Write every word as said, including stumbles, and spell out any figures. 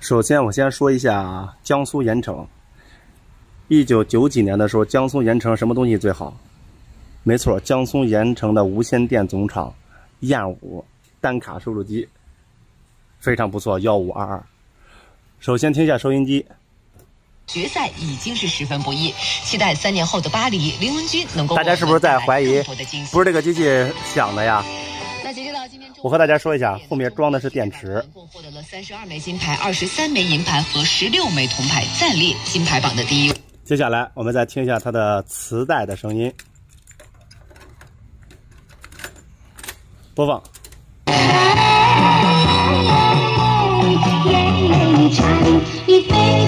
首先，我先说一下江苏盐城。一九九几年的时候，江苏盐城什么东西最好？没错，江苏盐城的无线电总厂燕五单卡收录机非常不错，一五二二。首先听一下收音机。 决赛已经是十分不易，期待三年后的巴黎，林文君能够。 大家是不是在怀疑不是这个机器响的呀？ 那截止到今天， 我和大家说一下，后面装的是电池。 共获得了三十二枚金牌、二十三枚银牌和十六枚铜牌，暂列金牌榜的第一。 接下来我们再听一下它的磁带的声音。播放。 夜里唱，一飞。